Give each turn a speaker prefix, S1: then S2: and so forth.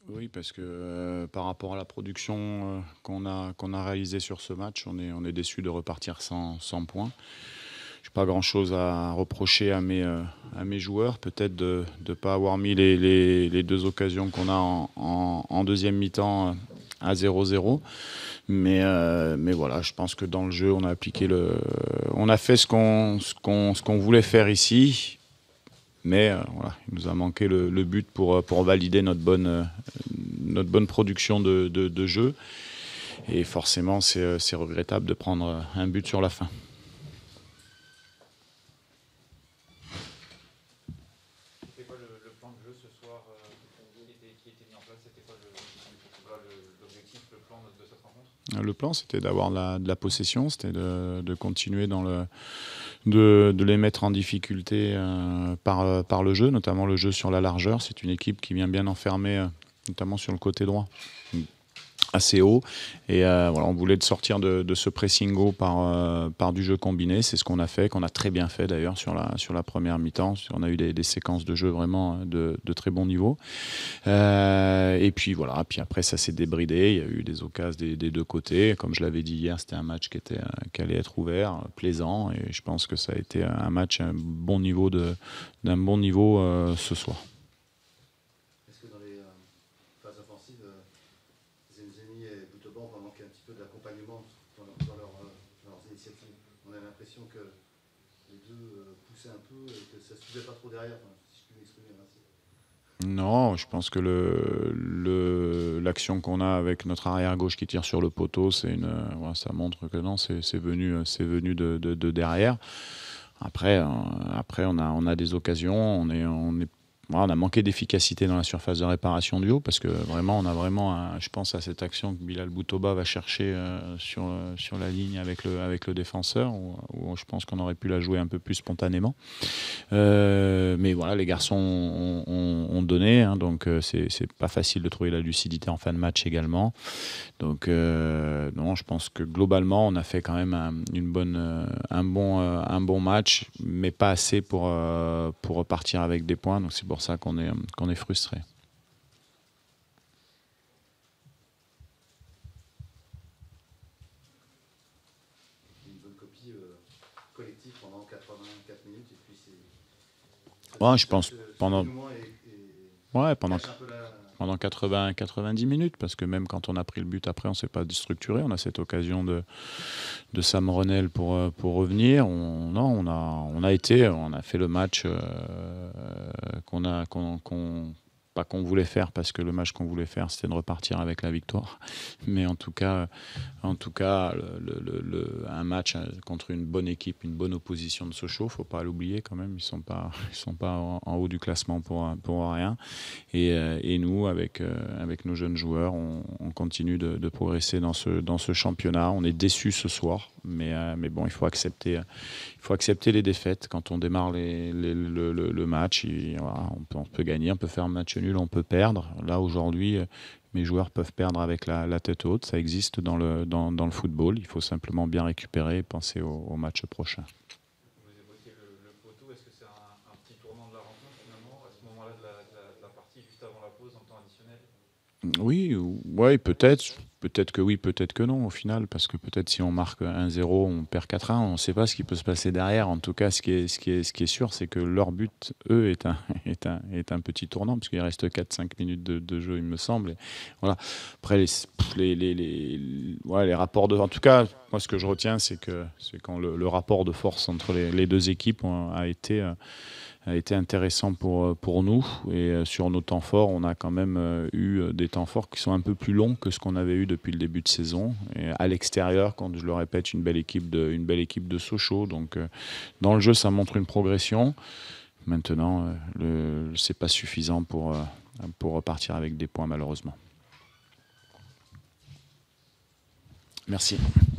S1: Oui, parce que par rapport à la production qu'on a réalisée sur ce match, on est déçu de repartir sans points. Je n'ai pas grand-chose à reprocher à mes joueurs, peut-être de ne pas avoir mis les deux occasions qu'on a en deuxième mi-temps à 0-0. Mais voilà, je pense que dans le jeu, on a fait ce qu'on voulait faire ici. Mais voilà, il nous a manqué le but pour valider notre bonne production de jeu. Et forcément, c'est regrettable de prendre un but sur la fin.
S2: C'était quoi le plan de jeu ce soir qui était mis en place? C'était quoi l'objectif, le plan de cette rencontre?
S1: Le plan, c'était d'avoir de la possession, c'était de continuer de les mettre en difficulté par le jeu, notamment le jeu sur la largeur. C'est une équipe qui vient bien enfermer, notamment sur le côté droit, assez haut. Et voilà, on voulait sortir de ce pressing haut par du jeu combiné. C'est ce qu'on a fait, qu'on a très bien fait d'ailleurs sur la première mi-temps. On a eu des séquences de jeu vraiment de très bon niveau. Et puis voilà, puis après ça s'est débridé. Il y a eu des occasions des deux côtés. Comme je l'avais dit hier, c'était un match qui allait être ouvert, plaisant. Et je pense que ça a été un match d'un bon niveau ce soir.
S3: Est-ce que dans les phases offensives, Zemzemi et Boutebois vont manquer un petit peu d'accompagnement dans leurs initiatives? On a l'impression que les deux poussaient un peu et que ça ne se suivait pas trop derrière, si je puis m'exprimer ainsi.
S1: Non, je pense que l'action qu'on a avec notre arrière gauche qui tire sur le poteau, voilà, ça montre que non, c'est venu de derrière. Après, on a des occasions, voilà, on a manqué d'efficacité dans la surface de réparation du haut parce que vraiment, on a vraiment, je pense à cette action que Bilal Boutoba va chercher sur la ligne avec le défenseur, où je pense qu'on aurait pu la jouer un peu plus spontanément. Mais voilà, les garçons ont donné, hein, donc c'est pas facile de trouver la lucidité en fin de match également. Donc non, je pense que globalement, on a fait quand même un bon match, mais pas assez pour repartir avec des points. Donc c'est pour ça qu'on est frustré.
S3: Une bonne copie collective pendant 84 minutes et puis
S1: Ouais, je pense pendant ouais, pendant
S3: cache un peu la...
S1: pendant 90 minutes, parce que même quand on a pris le but après, on ne s'est pas déstructuré. On a cette occasion de Sam Renel pour revenir. Non, on a fait le match pas qu'on voulait faire, parce que le match qu'on voulait faire, c'était de repartir avec la victoire. Mais en tout cas, un match contre une bonne équipe, une bonne opposition de Sochaux, faut pas l'oublier quand même. Ils sont pas en haut du classement pour rien. Et nous, avec nos jeunes joueurs, on continue de progresser dans ce championnat. On est déçus ce soir, mais bon, il faut accepter les défaites quand on démarre le match. Voilà, on peut gagner, on peut faire un match nul, on peut perdre. Là, aujourd'hui, mes joueurs peuvent perdre avec la tête haute. Ça existe dans le football. Il faut simplement bien récupérer et penser au match prochain.
S2: Vous évoquez le poteau. Est-ce que c'est un petit tournant de la rencontre finalement, à ce moment-là de la partie, juste avant la pause, en temps additionnel?
S1: Oui, ouais, peut-être. Peut-être que oui, peut-être que non au final, parce que peut-être si on marque 1-0, on perd 4-1, on ne sait pas ce qui peut se passer derrière. En tout cas, ce qui est sûr, c'est que leur but, eux, est un petit tournant, puisqu'il reste 4-5 minutes de jeu, il me semble. Et voilà. Après, ouais, les rapports en tout cas, moi, ce que je retiens, c'est quand le rapport de force entre les deux équipes a été intéressant pour nous. Et sur nos temps forts, on a quand même eu des temps forts qui sont un peu plus longs que ce qu'on avait eu depuis le début de saison. Et à l'extérieur, quand je le répète, une belle équipe de Sochaux. Donc dans le jeu, ça montre une progression. Maintenant, c'est pas suffisant pour repartir avec des points, malheureusement. Merci.